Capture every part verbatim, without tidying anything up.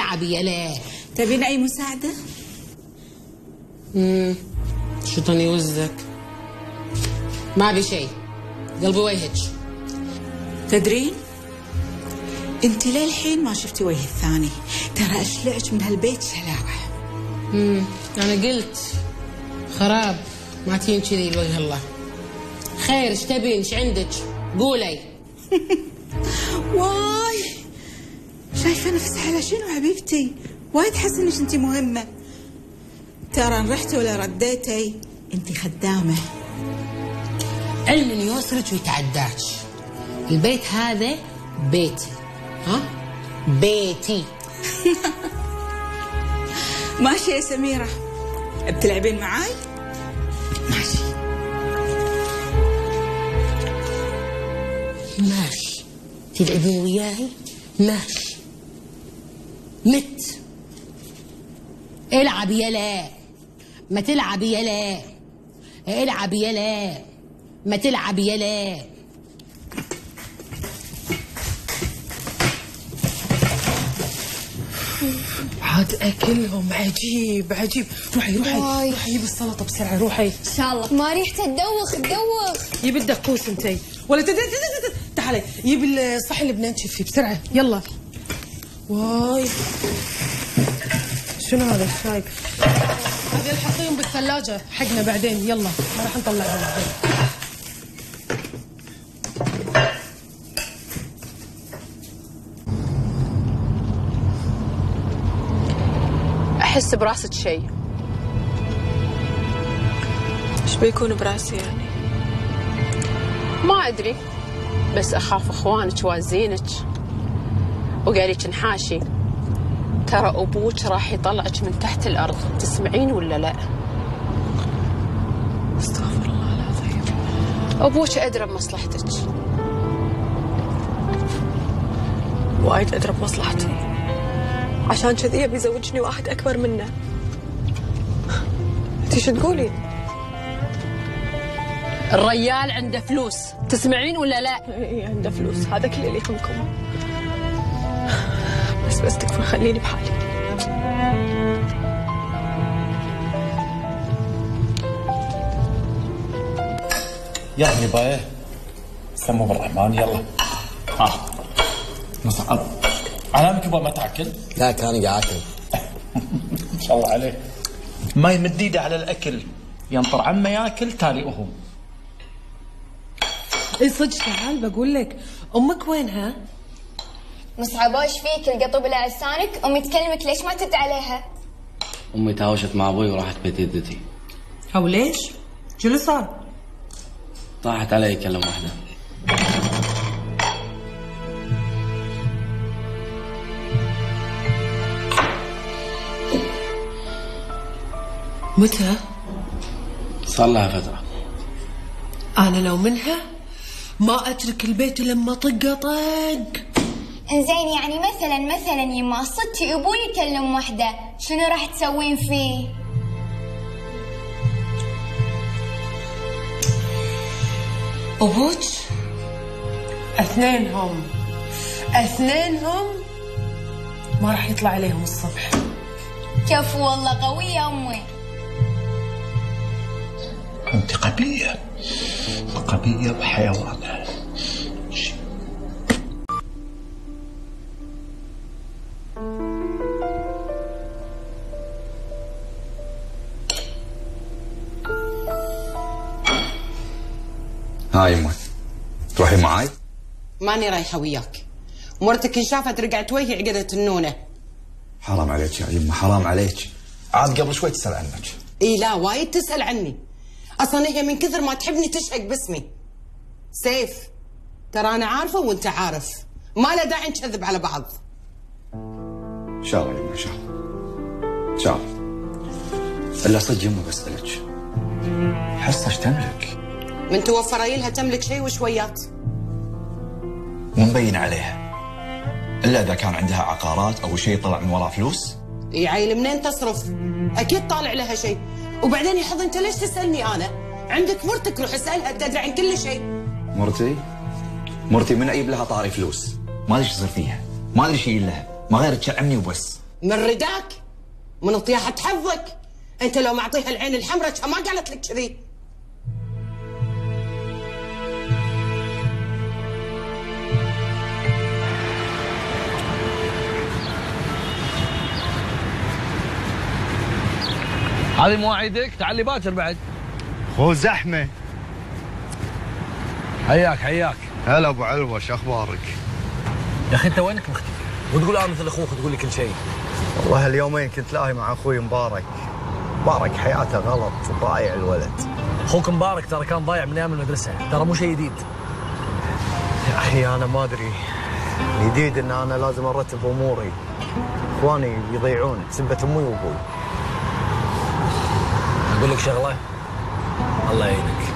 العبي يلا. تبين اي مساعده؟ امم شو طني وزك؟ ما ابي شيء، قلبي وجهك. تدرين انت للحين ما شفتي وجه الثاني، ترى اشلعك من هالبيت شلاعه. امم انا قلت خراب ما تين كذي لوجه الله. خير ايش تبين؟ ايش عندك؟ قولي. واي شايفه نفسها على شنو حبيبتي؟ وايد حاسه انك انت مهمه. ترى ان رحتي ولا رديتي انت خدامه. علم يوصلك ويتعداك. البيت هذا بيتي، ها؟ بيتي. ماشي يا سميره، بتلعبين معاي؟ ماشي ماشي. تلعبين وياي؟ ماشي. مت. العب يلا، ما تلعب يلا. العب يلا، ما تلعب يلا. عاد اكلهم عجيب عجيب. روحي روحي واي. روحي جيبي السلطه بسرعه روحي. ان شاء الله. ما ريحته تدوخ تدوخ. جيبي الدقوس انتي ولا تد... تد... تد... تعالي جيبي الصحن اللي بننشف فيه بسرعه يلا. واي شنو هذا الشاي؟ هذه الحطيهم بالثلاجه حقنا بعدين يلا، ما راح نطلعهم بعدين. أحس براسك شيء. ايش بيكون براسي يعني؟ ما أدري، بس أخاف إخوانك وازينك وقالك انحاشي. ترى أبوك راح يطلعك من تحت الأرض، تسمعين ولا لا؟ استغفر الله العظيم. أبوك أدرى بمصلحتك. وايد أدرى بمصلحتي، عشان كذي يبي يزوجني واحد أكبر منه. انتي شو تقولين؟ الريال عنده فلوس، تسمعين ولا لا؟ اي عنده فلوس، هذا كل اللي يهمكم. بس بس تكفى خليني بحالي. يعني بايه سموا بالرحمن يلا. ها نصعد. علامك يبغى ما تاكل؟ لا كان قاعد اكل. ان شاء الله عليه. ما يمد ايده على الاكل، ينطر عمه ياكل تالي وهو. اي صدق تعال بقول لك، امك وينها؟ مصعبة ايش فيك؟ القطوبة على لسانك؟ امي تكلمك ليش ما ترد عليها؟ امي تهاوشت مع ابوي وراحت بيت جدتي. او ليش؟ شو اللي صار؟ طاحت علي كلمه واحده. متى؟ صار لها فتره. انا لو منها ما اترك البيت لما طقه طق. انزين يعني مثلا مثلا يما صدتي ابوي يكلم وحده، شنو راح تسوين فيه؟ ابوك اثنينهم اثنينهم ما راح يطلع عليهم الصبح. كفو والله قوية امي. انت قبية قبية وحيوانة. هاي يمه تروحي معاي؟ ماني رايحة وياك. مرتك ان شافت رجعت وجهي عقدت النونة. حرام عليك يا يمه حرام عليك، عاد قبل شوي تسأل عنك. اي لا وايد تسأل عني، اصلا هي من كثر ما تحبني تشهق باسمي. سيف ترى انا عارفة وانت عارف، ما له داعي نكذب على بعض. ان شاء الله يمه ان شاء الله ان شاء الله. الا صدق يمه بسألك، حصة ايش تملك؟ من توفري لها تملك شيء وشويات. مو مبين عليها الا اذا كان عندها عقارات او شيء طلع من وراه فلوس. اي عيل منين تصرف؟ اكيد طالع لها شيء. وبعدين يا حظ انت ليش تسالني انا؟ عندك مرتك روح اسالها تدري عن كل شيء. مرتي؟ مرتي من اجيب لها طاري فلوس؟ ما ادري ايش يصير فيها، ما ادري ايش يجي لها، ما غير تشعمني وبس. من رداك، من طياحة حظك. انت لو معطيها العين الحمراء ما قالت لك كذي. هذه مواعيدك؟ تعالي باكر بعد. خو زحمه. حياك حياك. هلا ابو علوه، شو اخبارك؟ يا اخي انت وينك مختفي؟ وتقول اه مثل اخوك تقول لي كل شيء. والله هاليومين كنت لاهي مع اخوي مبارك. مبارك حياته غلط وضايع الولد. اخوك مبارك ترى كان ضايع من ايام المدرسه، ترى مو شيء جديد. يا اخي انا ما ادري، الجديد ان انا لازم ارتب اموري. اخواني يضيعون بسبه امي وابوي. اقول لك شغله، الله يعينك.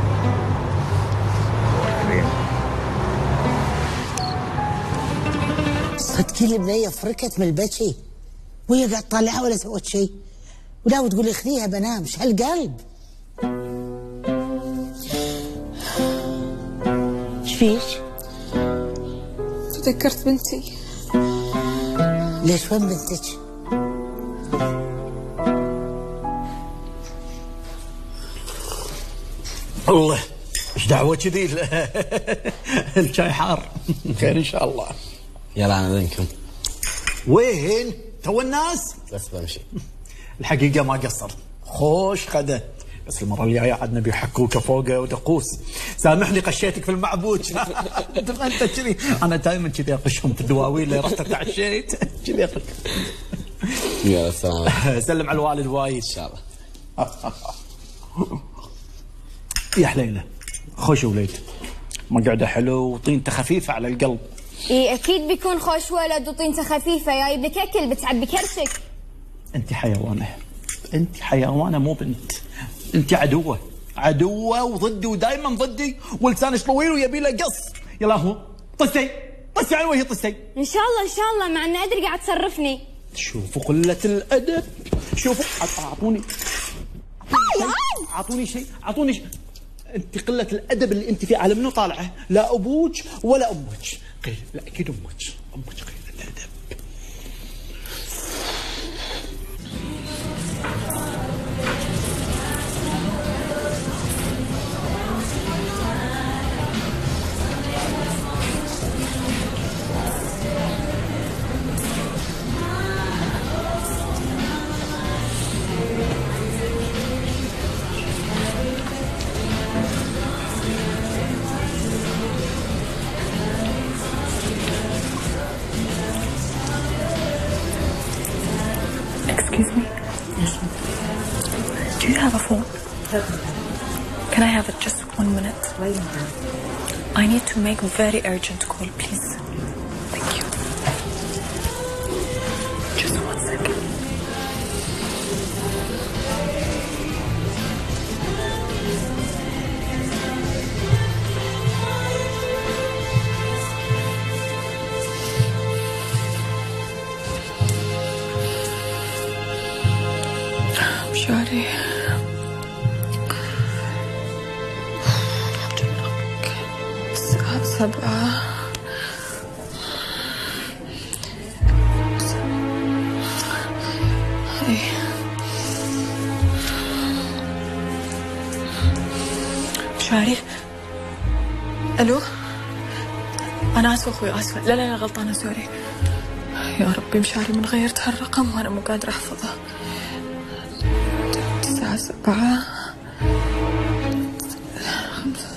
صدقي لي بنيه فركت من البكي وهي قاعد تطالعها ولا سوت شيء، ولا وتقول لي خذيها بنام. ايش هالقلب؟ ايش فيك؟ تذكرت بنتي. ليش وين بنتك؟ الله ايش دعوه كذي؟ الشاي حار. خير ان شاء الله. يلا انا اذنكم. وين؟ تو الناس؟ بس بمشي. الحقيقه ما قصرت، خوش غدا، بس المره الجايه عاد نبي حكوكه فوقه ودقوس. سامحني قشيتك في المعبوج. انت كذي، انا دائما كذي اقشهم في الدواوين اللي رحت تعشيت كذي اقش. يلا السلام. سلم على الوالد وايد. ان شاء الله. يا حليله، خوش وليد، مقعده حلو وطينته خفيفه على القلب. اي اكيد بيكون خوش ولد وطينته خفيفه، جايب لك اكل بتعبي كرشك. انت حيوانه، انت حيوانه مو بنت، انت عدوه، عدوه وضدي ودائما ضدي، ولسانك طويل ويبي له قص. يلا هو طسي طسي على وجهي طسي. ان شاء الله ان شاء الله، مع اني ادري قاعد تصرفني. شوفوا قله الادب، شوفوا اعطوني اعطوني شيء، اعطوني شيء. انت قله الادب اللي انت فيه على منو طالعه؟ لا ابوك ولا امك. قيل لا اكيد امك، امك قله الادب. Excuse me. Yes. Do you have a phone? Can I have it just one minute? I need to make a very urgent call, please. Thank you. Just one second. شعري الساعة سبعة. شعري. الو، انا اسفه اخوي اسفه. لا لا لا غلطانه، سوري. يا ربي مشاري من غيرت هالرقم وانا مو قادره احفظه. الساعة سبعة خمسة.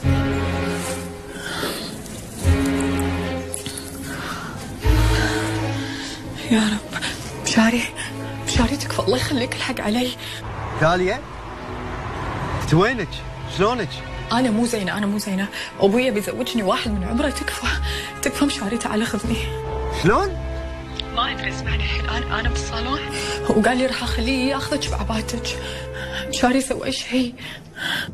يا رب. مشاري مشاري تكفى، الله يخليك الحق علي. داليا، انت وينك؟ شلونك؟ انا مو زينه، انا مو زينه. ابويا بيزوجني واحد من عمره. تكفى تكفى مشاري، تعال خذني. شلون؟ ما ادري، اسمعني الحين. انا انا بالصالون وقال لي راح اخليه ياخذك بعباتك. مشاري سوى شيء.